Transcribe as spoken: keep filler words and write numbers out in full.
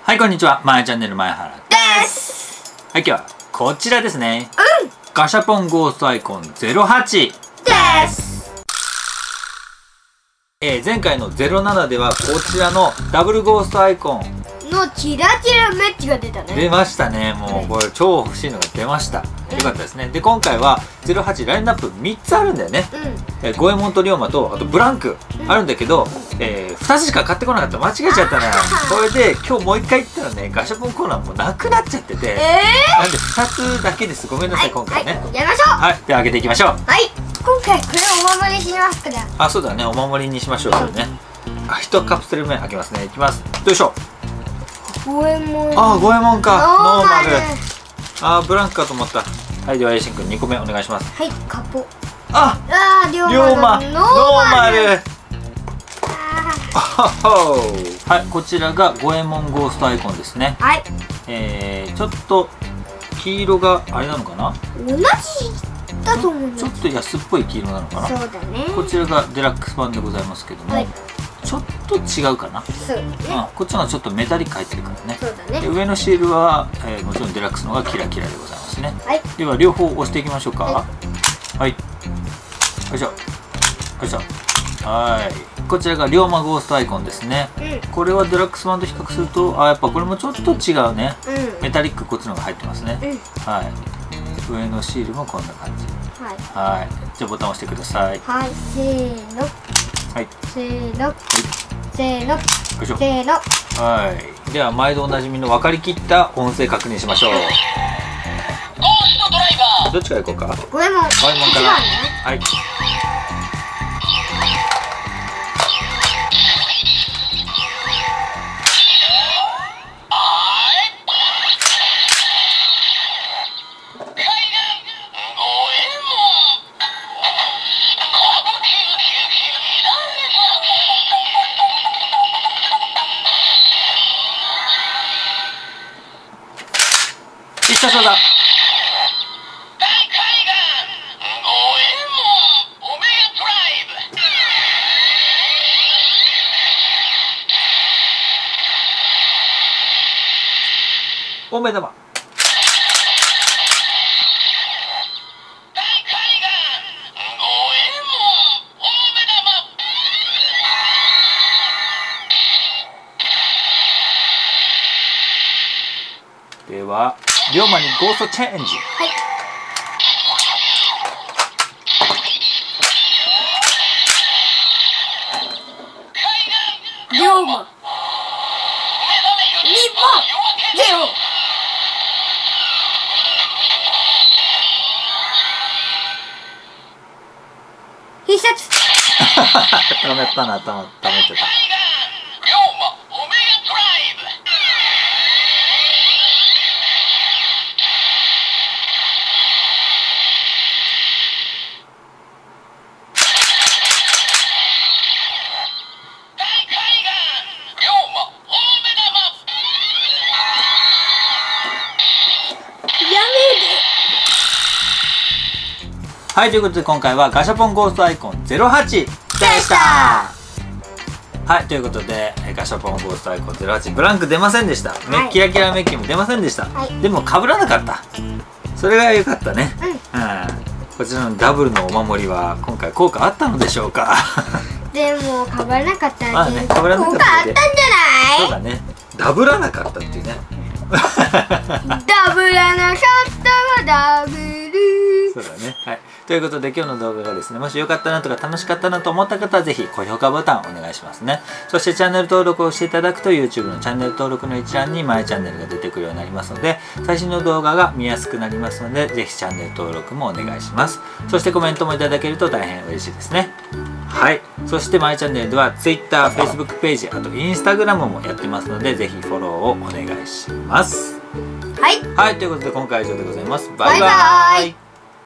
はい、こんにちは。まえチャンネル前原です。 はい、今日はこちらですね。 うん。 ガシャポンゴーストアイコンゼロはちです。 えー、前回のゼロななではこちらのダブルゴーストアイコンのキラキラメッチが出たね。 出ましたね。もうこれ超欲しいのが出ました。よかったですね。で、今回はゼロはちラインナップみっつあるんだよね。 うん。 えー、ゴエモンと龍馬とあとブランクあるんだけど、えー、ふたつしか買ってこなかった。間違えちゃったね。これで今日もういっかい行ったらね、ガシャポンコーナーもうなくなっちゃってて、 えー、 なんでふたつだけです。ごめんなさい、今回ね。 はい、やりましょう。 はい、では開けていきましょう。 はい、今回これをお守りしますから。 あ、そうだね、お守りにしましょう。それね。あ、いちカプセル目開けますね。いきます。よいしょ。 ゴエモン。 あー、ゴエモンか。ノーマル。 ル。 あー、ブランクかと思った。はい、ではエイシンくんにこめお願いします。 はい、カポ。 あ、 あー、龍馬龍馬ノーマル。 あはい、こちらがゴエモンゴーストアイコンですね。 はい。 えー、ちょっと黄色があれなのかな。 同じだと思うんです。 ちょっと安っぽい黄色なのかな。 そうだね。 こちらがデラックス版でございますけども、 はい、 ちょっと違うかな。 そうだね。 あ、こっちのはちょっとメタリック入ってるからね。 そうだね。 で、上のシールは、えー、もちろんデラックスの方がキラキラでございますね。 はい。 では両方押していきましょうか。はい、はい、よいしょよいしょ。はい、こちらが龍馬ゴーストアイコンですね。 うん。 これはデラックス版と比較すると、あ、やっぱこれもちょっと違うね。 うん。 メタリックこっちの方が入ってますね。 うん。 はい、上のシールもこんな感じ。 はい。 はい、じゃあボタン押してください。 はい、せーの。 はい、 せーの。せーの。 よいしょ。 せーの。 はい、では毎度おなじみの分かりきった音声確認しましょう。どっちから行こうか。 ゴエモン。ゴゴエモンから。はい。必殺技。お目玉。では龍馬にゴーストチェンジ。 はい。龍馬。にばん。ゼロ。必殺。 ためたな、たまためてた。はい、ということで今回はガシャポンゴーストアイコンゼロはちでした。はい、ということでガシャポンゴーストアイコンゼロはちブランク出ませんでした、 はい、 キラキラメッキも出ませんでした、はい、でも被らなかった。それが良かったね。うん、うん、こちらのダブルのお守りは今回効果あったのでしょうか。 でも被らなかったら、 まあね、被らなかった効果あったんじゃない？ そうだね、ダブらなかったっていうね。 ダブらなかったはダブル。 そうだね。はい。ということで今日の動画がですね、もしよかったなとか楽しかったなと思った方はぜひ高評価ボタンお願いしますね。そしてチャンネル登録をしていただくと YouTube のチャンネル登録の一覧にマイチャンネルが出てくるようになりますので、最新の動画が見やすくなりますので、ぜひチャンネル登録もお願いします。そしてコメントもいただけると大変嬉しいですね。はい。そしてマイチャンネルでは Twitter、Facebook ページ、あと Instagram もやってますので、ぜひフォローをお願いします。 はい。 はい。ということで今回は以上でございます。バイババイバーイ。 イ。